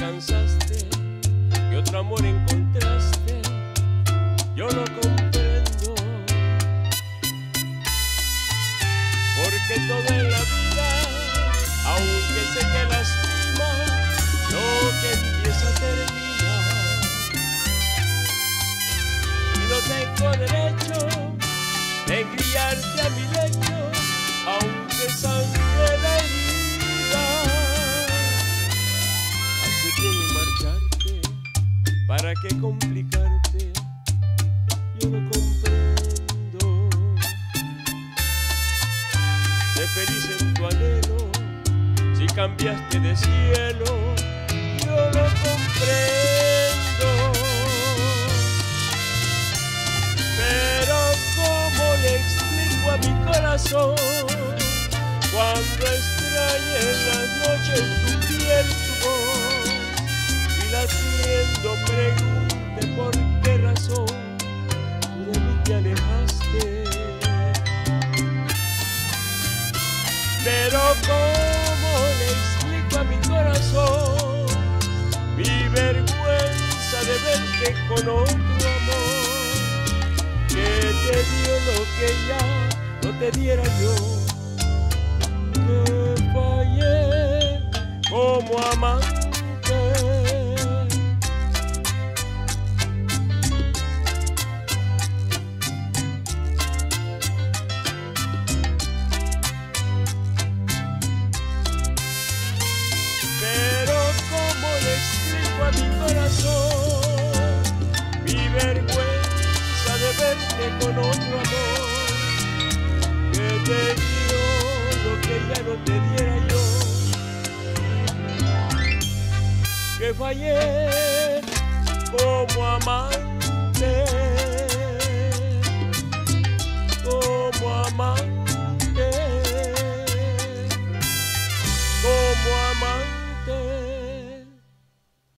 cansaste, que otro amor encontraste, yo lo comprendo. Porque todo en la vida, aunque sé que lastima, lo que empieza termina. Y no tengo derecho de criarte a mi lecho, aunque sangre la herida. Hace bien marcharte, ¿para qué complicarte? Yo lo comprendo. Sé feliz en tu anhelo, si cambiaste de cielo, yo lo comprendo. Pero ¿cómo le explico a mi corazón cuando extrañe en las noches tu piel, tu voz, y latiendo pregunte por qué razón tú de mí te alejaste? Pero ¿cómo le explico a mi corazón mi vergüenza de verte con otro amor, que te dio lo que ya no te diera yo, que fallé como amante? Pero ¿cómo le explico a mi corazón mi vergüenza de verte con otro amor, que te dio lo que ya no te diera yo, que fallé como amante?